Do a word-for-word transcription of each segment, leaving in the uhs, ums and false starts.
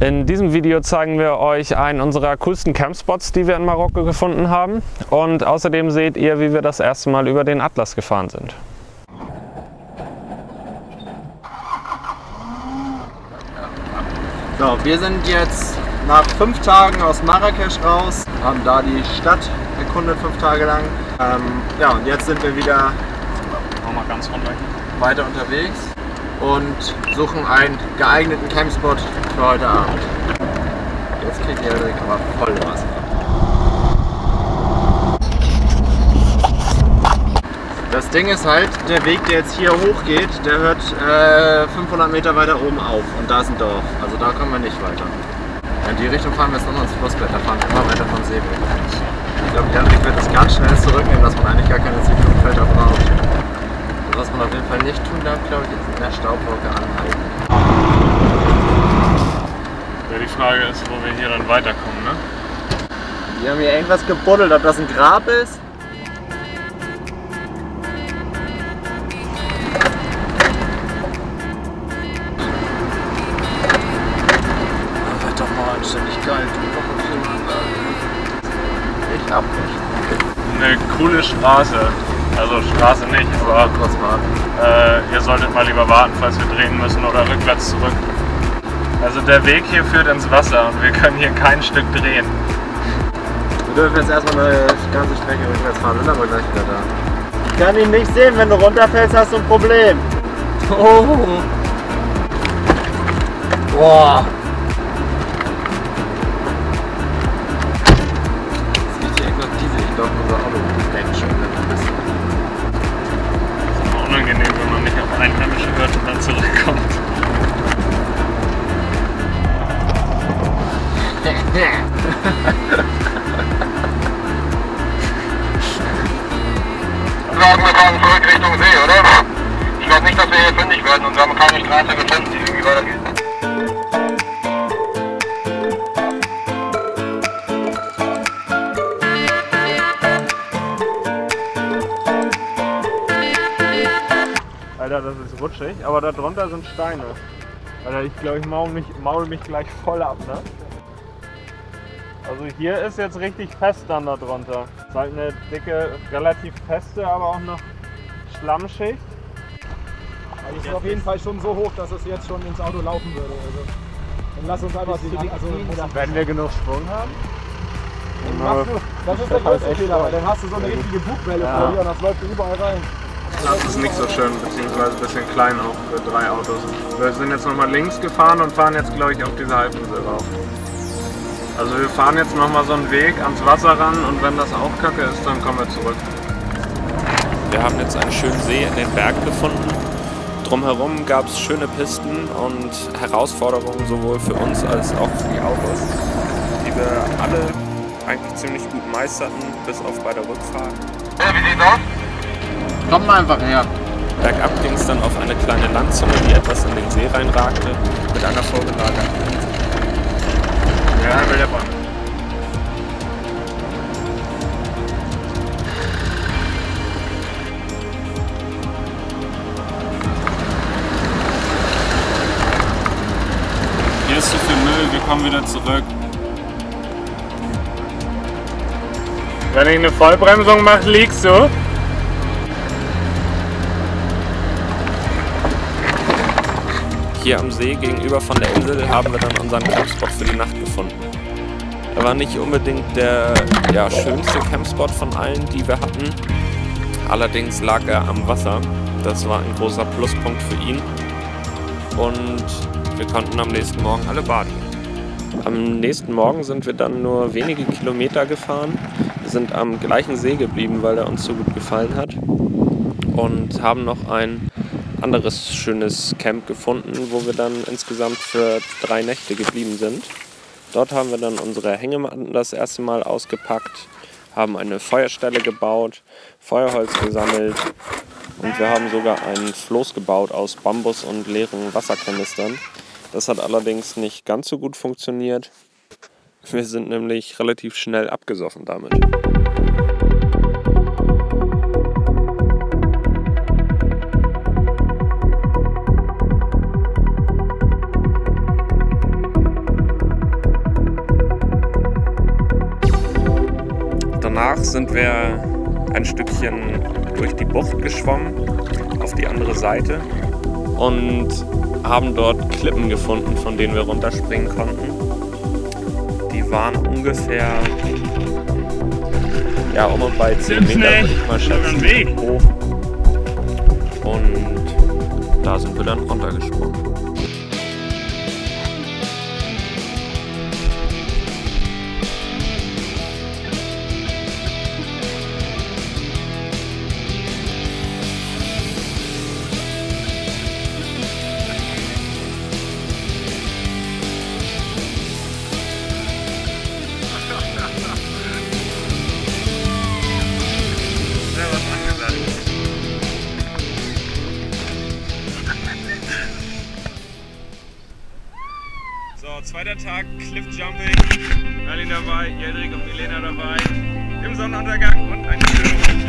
In diesem Video zeigen wir euch einen unserer coolsten Campspots, die wir in Marokko gefunden haben. Und außerdem seht ihr, wie wir das erste Mal über den Atlas gefahren sind. So, wir sind jetzt nach fünf Tagen aus Marrakesch raus, haben da die Stadt erkundet, fünf Tage lang. Ähm, ja, und jetzt sind wir wieder Mal ganz runter. weiter unterwegs und suchen einen geeigneten Campspot für heute Abend. Jetzt kriegt ihr direkt aber voll Wasser. Das Ding ist halt, der Weg, der jetzt hier hoch geht, der hört äh, fünfhundert Meter weiter oben auf und da ist ein Dorf, also da kommen wir nicht weiter. In die Richtung fahren wir jetzt noch ins Flussbett, da fahren wir immer weiter vom See weg. Ich glaube, Janrik wird das ganz schnell zurücknehmen, dass man eigentlich gar keine Zielflugfelder braucht. Was man auf jeden Fall nicht tun darf, glaube ich, ist in der Staubwolke anhalten. Ja, die Frage ist, wo wir hier dann weiterkommen, ne? Die haben hier irgendwas gebuddelt, ob das ein Grab ist? Das wird doch mal anständig geil, du doch Ich hab nicht. Eine coole Straße. Also Straße nicht, aber kurz warten. Äh, ihr solltet mal lieber warten, falls wir drehen müssen oder rückwärts zurück. Also der Weg hier führt ins Wasser und wir können hier kein Stück drehen. Wir dürfen jetzt erstmal eine ganze Strecke rückwärts fahren, sind aber gleich wieder da. Ich kann ihn nicht sehen, wenn du runterfällst, hast du ein Problem. Oh. Boah. Das riecht hier echt nach Diesel. Ich glaube, unser Auto denkt schon, wenn wir wissen. Unangenehm, wenn man nicht auf Einheimische hört und dann zurückkommt. Sagen wir fahren zurück Richtung See, oder? Ich glaube nicht, dass wir hier fündig werden und wir haben keine Straße gefunden, die irgendwie weitergeht. Alter, das ist rutschig, aber da drunter sind Steine. Alter, ich glaube, ich maul mich, maul mich gleich voll ab, ne? Also hier ist jetzt richtig fest dann da drunter. Es ist halt eine dicke, relativ feste, aber auch noch Schlammschicht. Also es ist auf jeden Fall schon so hoch, dass es jetzt schon ins Auto laufen würde. Also, dann lass uns einfach die, also, Wenn wir genug Schwung haben. dann machst du, das ist der größte Fehler, weil dann hast du so eine richtige Bugwelle Ja. vor dir und das läuft überall rein. Das ist nicht so schön, beziehungsweise ein bisschen klein auch für drei Autos. Wir sind jetzt nochmal links gefahren und fahren jetzt, glaube ich, auf diese Halbinsel rauf. Also wir fahren jetzt nochmal so einen Weg ans Wasser ran und wenn das auch kacke ist, dann kommen wir zurück. Wir haben jetzt einen schönen See in den Bergen gefunden. Drumherum gab es schöne Pisten und Herausforderungen sowohl für uns als auch für die Autos, die wir alle eigentlich ziemlich gut meisterten, bis auf bei der Rückfahrt. Ja, wie sieht's aus? Komm mal einfach her. Bergab ging es dann auf eine kleine Landzunge, die etwas in den See reinragte, mit einer vorgelagerten Insel. Ja, will der Bahn. Hier ist zu viel Müll, wir kommen wieder zurück. Wenn ich eine Vollbremsung mache, liegst du. Hier am See gegenüber von der Insel haben wir dann unseren Campspot für die Nacht gefunden. Er war nicht unbedingt der ja, schönste Campspot von allen, die wir hatten. Allerdings lag er am Wasser. Das war ein großer Pluspunkt für ihn. Und wir konnten am nächsten Morgen alle baden. Am nächsten Morgen sind wir dann nur wenige Kilometer gefahren. Wir sind am gleichen See geblieben, weil er uns so gut gefallen hat. Und haben noch ein anderes schönes Camp gefunden, wo wir dann insgesamt für drei Nächte geblieben sind. Dort haben wir dann unsere Hängematten das erste Mal ausgepackt, haben eine Feuerstelle gebaut, Feuerholz gesammelt und wir haben sogar ein Floß gebaut aus Bambus und leeren Wasserkanistern. Das hat allerdings nicht ganz so gut funktioniert. Wir sind nämlich relativ schnell abgesoffen damit. Danach sind wir ein Stückchen durch die Bucht geschwommen, auf die andere Seite und haben dort Klippen gefunden, von denen wir runterspringen konnten. Die waren ungefähr ja, um und bei zehn Meter, würde ich mal schätzen, hoch. Und da sind wir dann runtergesprungen. So, zweiter Tag, Cliff Jumping, Merlin dabei, Jedrik und Milena dabei, im Sonnenuntergang und eine schöne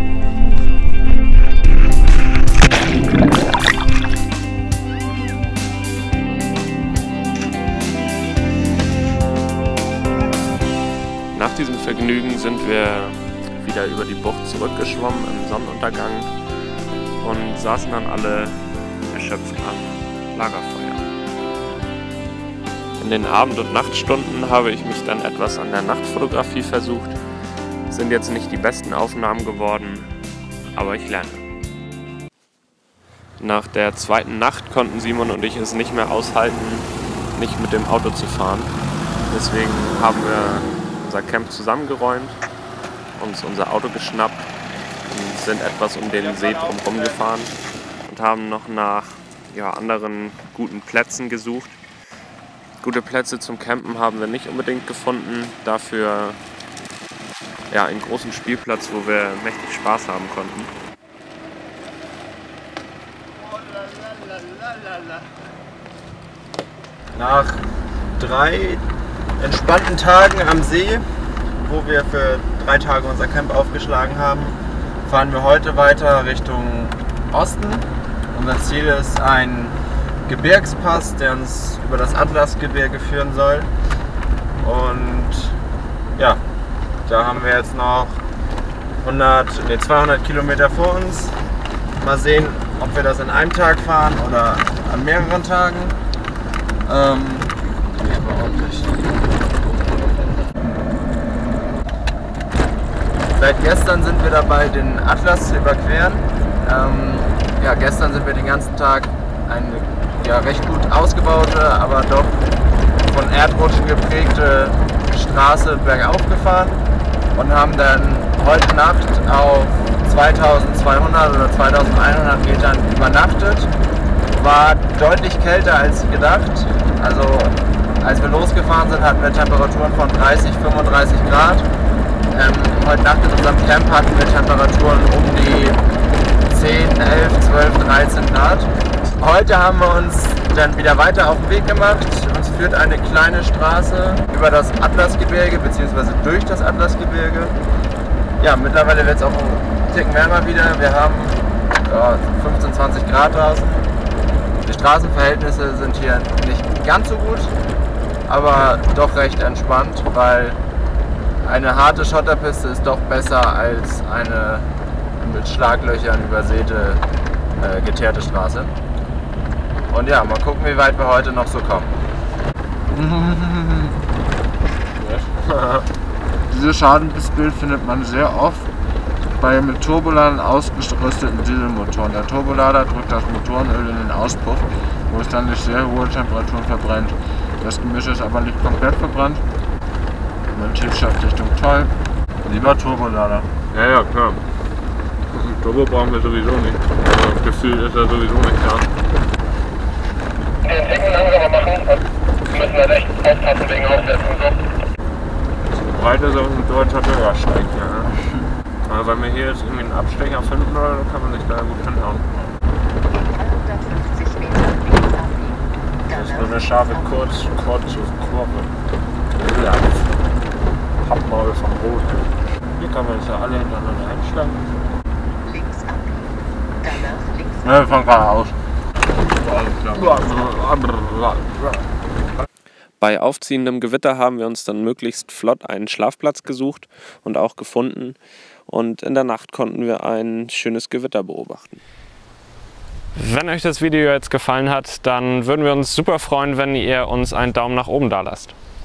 Nach diesem Vergnügen sind wir wieder über die Bucht zurückgeschwommen im Sonnenuntergang und saßen dann alle erschöpft am Lagerfeuer. In den Abend- und Nachtstunden habe ich mich dann etwas an der Nachtfotografie versucht. Sind jetzt nicht die besten Aufnahmen geworden, aber ich lerne. Nach der zweiten Nacht konnten Simon und ich es nicht mehr aushalten, nicht mit dem Auto zu fahren. Deswegen haben wir unser Camp zusammengeräumt, uns unser Auto geschnappt und sind etwas um den See drumherum gefahren und haben noch nach ja, anderen guten Plätzen gesucht. Gute Plätze zum Campen haben wir nicht unbedingt gefunden, dafür ja, einen großen Spielplatz, wo wir mächtig Spaß haben konnten. Nach drei entspannten Tagen am See, wo wir für drei Tage unser Camp aufgeschlagen haben, fahren wir heute weiter Richtung Osten. Unser Ziel ist ein Gebirgspass, der uns über das Atlasgebirge führen soll. Und ja, da haben wir jetzt noch hundert, nee, zweihundert Kilometer vor uns. Mal sehen, ob wir das in einem Tag fahren oder an mehreren Tagen. Ähm, ja, ordentlich. Seit gestern sind wir dabei, den Atlas zu überqueren. Ähm, ja, gestern sind wir den ganzen Tag eine ja, recht gut ausgebaute, aber doch von Erdrutschen geprägte Straße bergauf gefahren und haben dann heute Nacht auf zweitausendzweihundert oder zweitausendeinhundert Metern übernachtet. War deutlich kälter als gedacht. Also als wir losgefahren sind, hatten wir Temperaturen von dreißig, fünfunddreißig Grad. Ähm, heute Nacht in unserem Camp hatten wir Temperaturen um die zehn, elf, zwölf, dreizehn Grad. Heute haben wir uns dann wieder weiter auf den Weg gemacht. Uns führt eine kleine Straße über das Atlasgebirge bzw. durch das Atlasgebirge. Ja, mittlerweile wird es auch ein Ticken wärmer wieder. Wir haben ja, fünfzehn, zwanzig Grad draußen. Die Straßenverhältnisse sind hier nicht ganz so gut, aber doch recht entspannt, weil eine harte Schotterpiste ist doch besser als eine mit Schlaglöchern übersäte, äh, geteerte Straße. Und ja, mal gucken, wie weit wir heute noch so kommen. Dieses Schadensbild findet man sehr oft bei mit Turboladern ausgerüsteten Dieselmotoren. Der Turbolader drückt das Motorenöl in den Auspuff, wo es dann durch sehr hohe Temperaturen verbrennt. Das Gemisch ist aber nicht komplett verbrannt. Triebstoffdichtung toll. Lieber Turbolader. Ja, ja, klar. Turbo brauchen wir sowieso nicht. Das Gefühl ist ja sowieso nicht da. Den Ticken langsamer machen und müssen wir echt aufpassen wegen Aufsetzen und so. Die Breite ist auf dem deutscher Bürgersteig, ja. Aber wenn wir hier jetzt irgendwie einen Abstecher finden, oder, dann kann man sich da gut hinhauen. hundertfünfzig Meter links abbiegen. Das ist nur eine scharfe Kurz, kurze Kurve. Ja. Pappmaul vom Rot. Hier kann man uns ja alle hintereinander einschlagen. Links abbiegen. Danach links abbiegen. Ja, wir fahren geradeaus. Bei aufziehendem Gewitter haben wir uns dann möglichst flott einen Schlafplatz gesucht und auch gefunden. Und in der Nacht konnten wir ein schönes Gewitter beobachten. Wenn euch das Video jetzt gefallen hat, dann würden wir uns super freuen, wenn ihr uns einen Daumen nach oben da lasst.